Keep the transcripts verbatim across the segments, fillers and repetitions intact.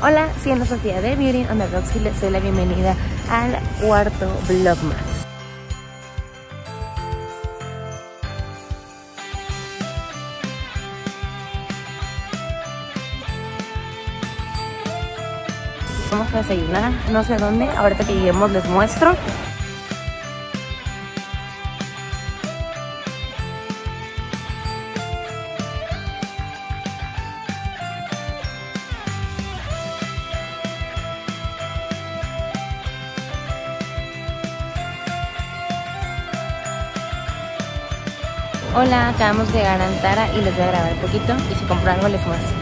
Hola, siendo Sofía de Beauty on the Rocks y les doy la bienvenida al cuarto vlogmas. Vamos a desayunar, no sé dónde, ahorita que lleguemos les muestro. Hola, acabamos de llegar a Antara y les voy a grabar un poquito y si compro algo les muestro.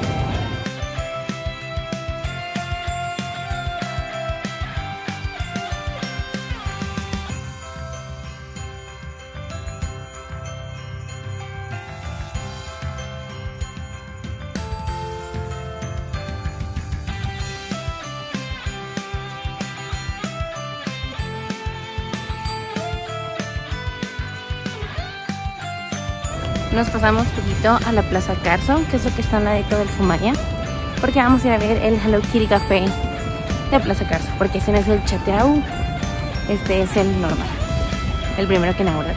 Nos pasamos un poquito a la Plaza Carso, que es lo que está al ladito del Sumaya, porque vamos a ir a ver el Hello Kitty Café de Plaza Carso, porque ese no es el Chateau, este es el normal, el primero que inauguré.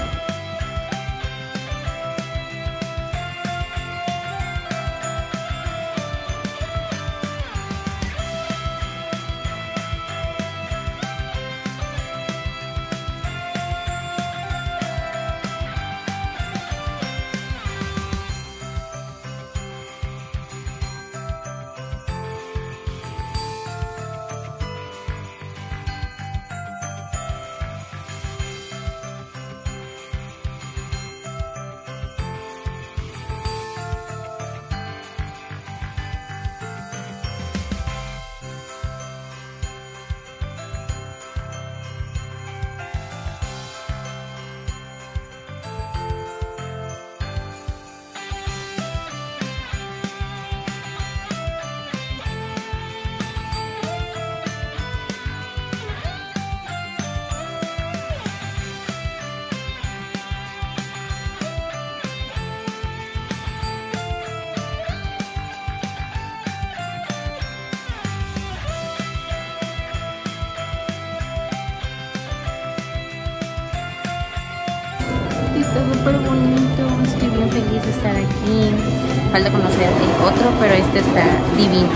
Está súper bonito, estoy bien feliz de estar aquí. Falta conocer el otro, pero este está divino.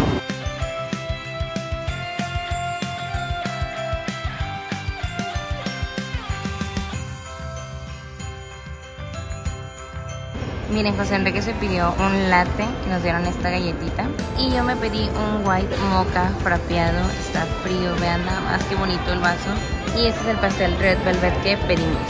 Miren, José Enrique se pidió un latte y nos dieron esta galletita. Y yo me pedí un white mocha frapeado. Está frío, vean nada más qué bonito el vaso. Y este es el pastel red velvet que pedimos.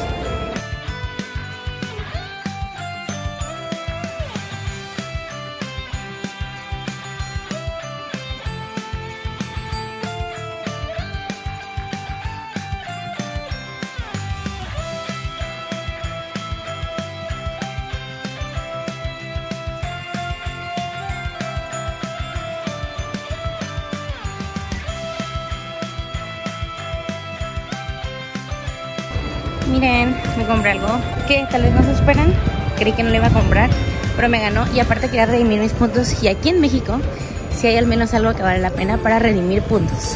Miren, me compré algo que tal vez no se esperan. Creí que no le iba a comprar, pero me ganó. Y aparte quería redimir mis puntos. Y aquí en México, si hay al menos algo que vale la pena para redimir puntos.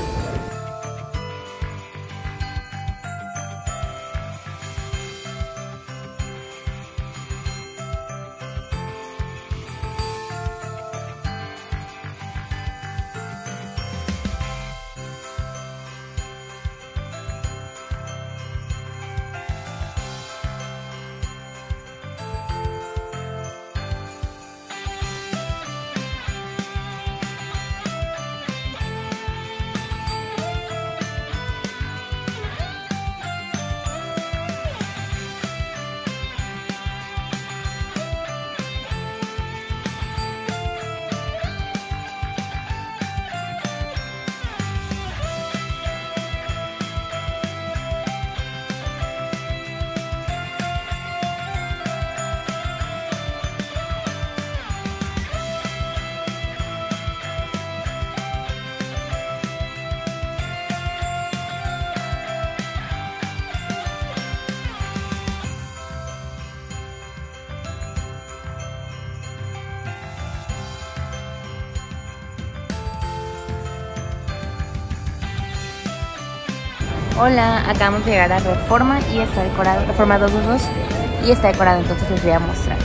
Hola, acabamos de llegar a Reforma y está decorado, Reforma doscientos veintidós y está decorado, entonces les voy a mostrar.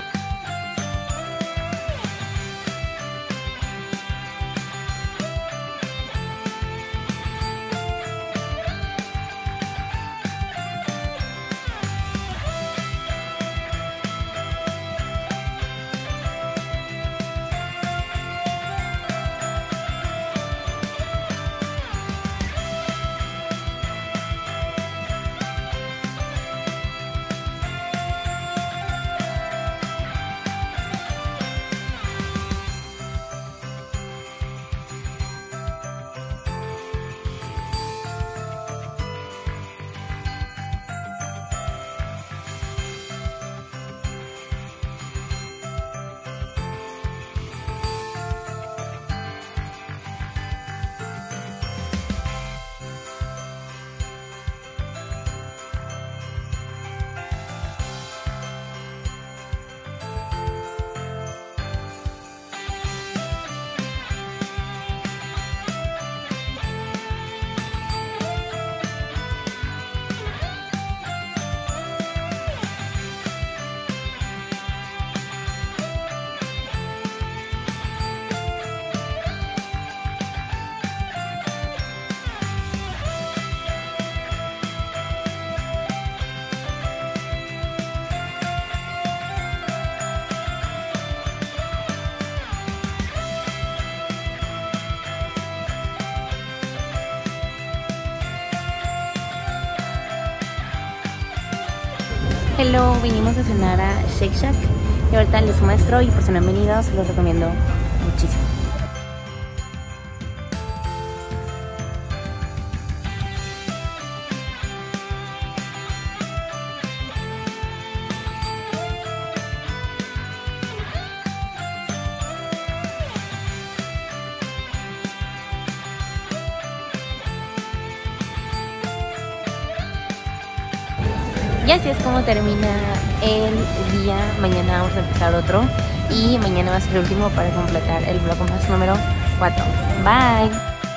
Hello, vinimos a cenar a Shake Shack y ahorita les muestro y por si no han venido se los recomiendo muchísimo. Y así es como termina el día. Mañana vamos a empezar otro y mañana va a ser el último para completar el vlogmas número cuatro. Bye.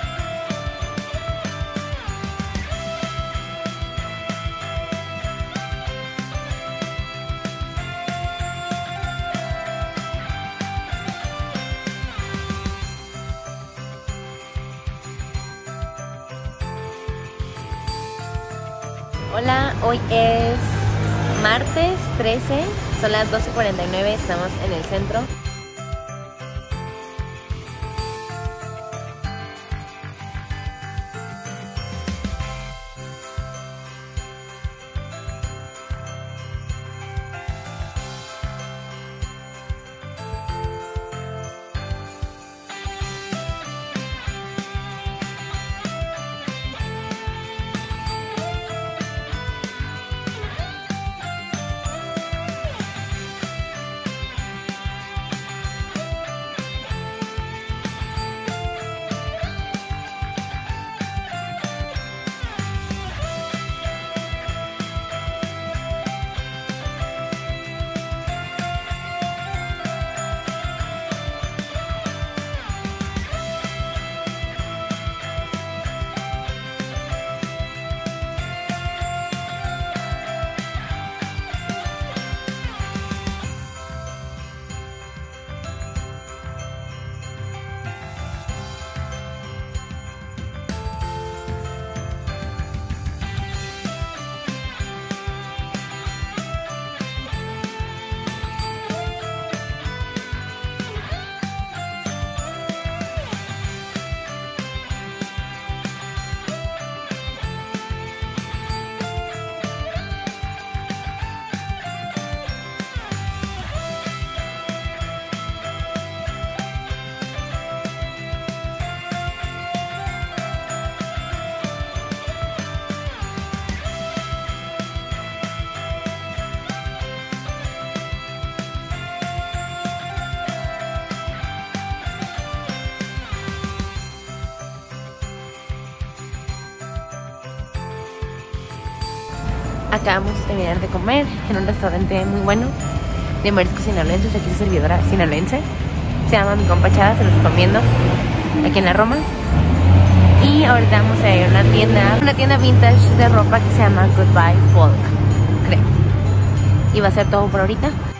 Hola, hoy es martes trece, son las doce cuarenta y nueve, estamos en el centro. Acabamos de terminar de comer en un restaurante muy bueno de mariscos sinaloenses. Aquí su servidora sinaloense. Se llama Mi Compa Chada, se los recomiendo. Aquí en la Roma. Y ahorita vamos a ir a una tienda, una tienda vintage de ropa que se llama Goodbye Folk, creo. Y va a ser todo por ahorita.